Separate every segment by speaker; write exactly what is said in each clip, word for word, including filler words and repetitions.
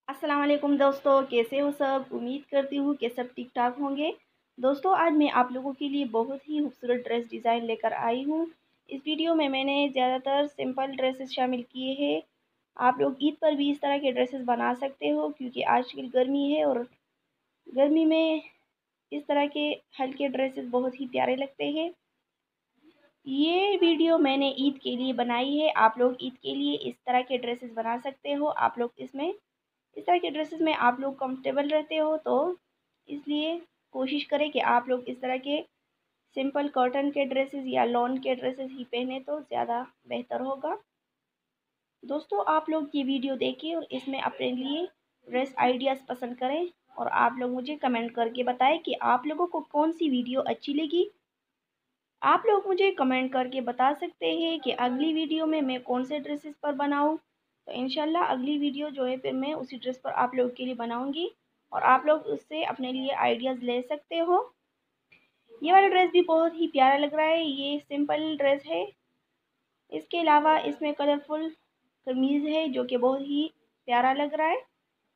Speaker 1: अस्सलाम वालेकुम दोस्तों, कैसे हो सब। उम्मीद करती हूँ कि सब ठीक ठाक होंगे। दोस्तों, आज मैं आप लोगों के लिए बहुत ही खूबसूरत ड्रेस डिज़ाइन लेकर आई हूँ। इस वीडियो में मैंने ज़्यादातर सिंपल ड्रेसेस शामिल किए हैं। आप लोग ईद पर भी इस तरह के ड्रेसेस बना सकते हो, क्योंकि आजकल गर्मी है और गर्मी में इस तरह के हल्के ड्रेसेस बहुत ही प्यारे लगते हैं। ये वीडियो मैंने ईद के लिए बनाई है। आप लोग ईद के लिए इस तरह के ड्रेसेस बना सकते हो। आप लोग इसमें इस तरह के ड्रेसेस में आप लोग कंफर्टेबल रहते हो, तो इसलिए कोशिश करें कि आप लोग इस तरह के सिंपल कॉटन के ड्रेसेस या लॉन के ड्रेसेस ही पहने तो ज़्यादा बेहतर होगा। दोस्तों, आप लोग ये वीडियो देखें और इसमें अपने लिए ड्रेस आइडियाज़ पसंद करें और आप लोग मुझे कमेंट करके बताएं कि आप लोगों को कौन सी वीडियो अच्छी लगी। आप लोग मुझे कमेंट करके बता सकते हैं कि अगली वीडियो में मैं कौन से ड्रेसेस पर बनाऊं। तो इंशाल्लाह अगली वीडियो जो है फिर मैं उसी ड्रेस पर आप लोगों के लिए बनाऊंगी और आप लोग उससे अपने लिए आइडियाज़ ले सकते हो। ये वाला ड्रेस भी बहुत ही प्यारा लग रहा है। ये सिंपल ड्रेस है। इसके अलावा इसमें कलरफुल कमीज़ है जो कि बहुत ही प्यारा लग रहा है।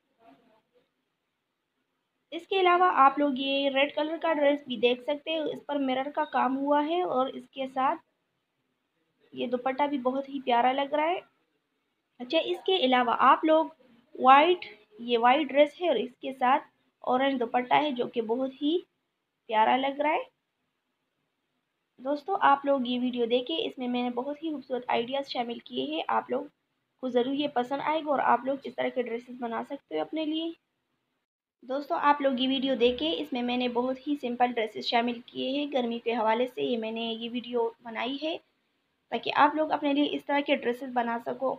Speaker 1: इसके अलावा आप लोग ये रेड कलर का ड्रेस भी देख सकते हो। इस पर मिरर का काम हुआ है और इसके साथ ये दुपट्टा भी बहुत ही प्यारा लग रहा है। अच्छा, इसके अलावा आप लोग वाइट ये वाइट ड्रेस है और इसके साथ ऑरेंज दुपट्टा है जो कि बहुत ही प्यारा लग रहा है। दोस्तों, आप लोग ये वीडियो देखें। इसमें मैंने बहुत ही खूबसूरत आइडियाज़ शामिल किए हैं। आप लोग को ज़रूर ये पसंद आएगा और आप लोग इस तरह के ड्रेसेस बना सकते हो अपने लिए। दोस्तों, आप लोग ये वीडियो देखें। इसमें मैंने बहुत ही सिंपल ड्रेसेस शामिल किए हैं। गर्मी के हवाले से ये मैंने ये वीडियो बनाई है ताकि आप लोग अपने लिए इस तरह के ड्रेसेस बना सको।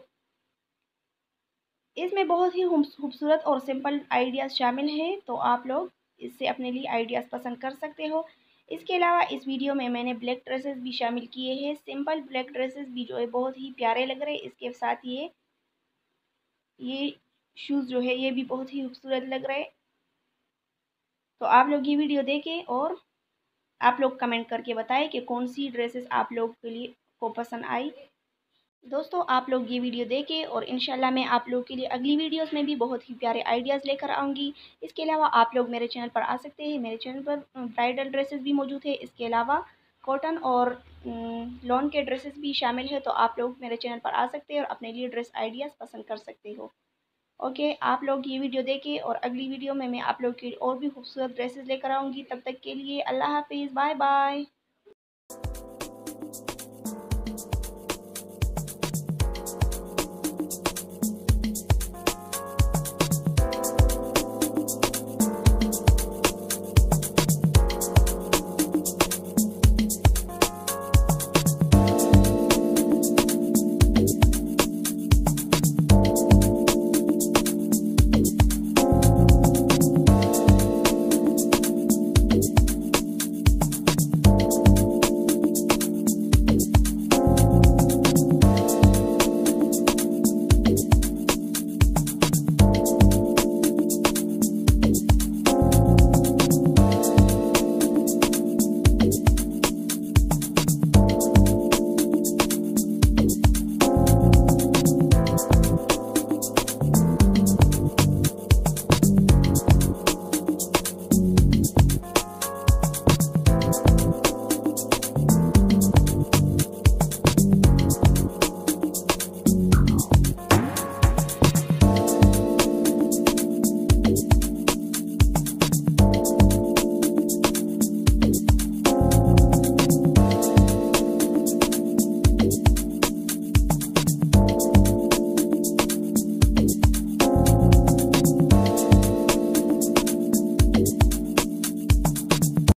Speaker 1: इसमें बहुत ही खूबसूरत और सिंपल आइडियाज़ शामिल हैं, तो आप लोग इससे अपने लिए आइडियाज़ पसंद कर सकते हो। इसके अलावा इस वीडियो में मैंने ब्लैक ड्रेसेस भी शामिल किए हैं। सिंपल ब्लैक ड्रेसेस भी जो है बहुत ही प्यारे लग रहे हैं। इसके साथ ये ये शूज़ जो है ये भी बहुत ही खूबसूरत लग रहे हैं। तो आप लोग ये वीडियो देखें और आप लोग कमेंट करके बताएं कि कौन सी ड्रेसेस आप लोग के लिए को पसंद आई। दोस्तों, आप लोग ये वीडियो देखें और इंशाल्लाह मैं आप लोग के लिए अगली वीडियोस में भी बहुत ही प्यारे आइडियाज़ लेकर आऊँगी। इसके अलावा आप लोग मेरे चैनल पर आ सकते हैं। मेरे चैनल पर ब्राइडल ड्रेसेस भी मौजूद है। इसके अलावा कॉटन और लॉन के ड्रेसेस भी शामिल है, तो आप लोग मेरे चैनल पर आ सकते हैं और अपने लिए ड्रेस आइडियाज़ पसंद कर सकते हो। ओके, आप लोग ये वीडियो देखें और अगली वीडियो में मैं आप लोग के लिए और भी खूबसूरत ड्रेसेस लेकर आऊँगी। तब तक के लिए अल्लाह हाफिज़, बाय बाय।